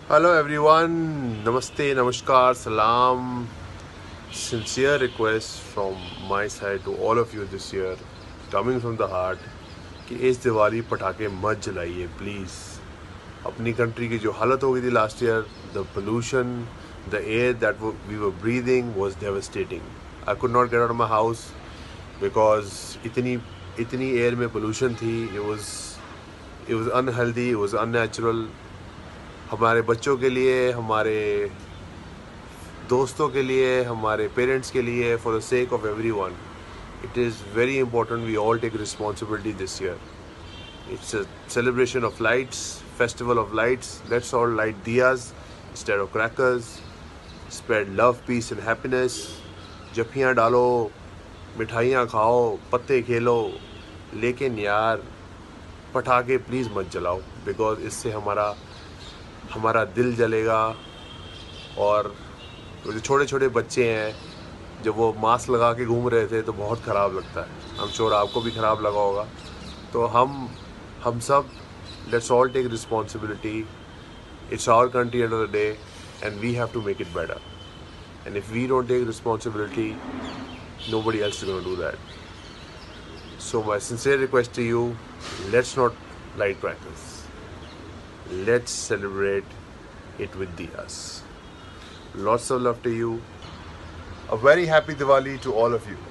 Hello everyone, Namaste, Namaskar, Salam. Sincere request from my side to all of you this year, coming from the heart, कि इस दिवाली पटाखे मत जलाइए please. अपनी country की जो हालत हो गई थी last year, the pollution, the air that we were breathing was devastating. I could not get out of my house because इतनी एयर में पोल्यूशन थी। It was unhealthy, it was unnatural. हमारे बच्चों के लिए, हमारे दोस्तों के लिए, हमारे पेरेंट्स के लिए, for the sake of everyone, it is very important we all take responsibility this year. It's a celebration of lights, festival of lights. Let's all light diyas instead of crackers. Spread love, peace and happiness. जफियाँ डालो, मिठाइयाँ खाओ, पत्ते खेलो, लेकिन यार पटाखे please मत जलाओ, बिकॉज इससे हमारा दिल जलेगा। और जो छोटे छोटे बच्चे हैं, जब वो मास्क लगा के घूम रहे थे तो बहुत ख़राब लगता है। आई एम श्योर आपको भी ख़राब लगा होगा। तो हम सब let's all take responsibility. It's our country end of the day and we have to make it better. And if we don't take responsibility, nobody else is going to do that. So my sincere request to you, let's not light crackers. Let's celebrate it with diyas. Lots of love to you. A very happy Diwali to all of you.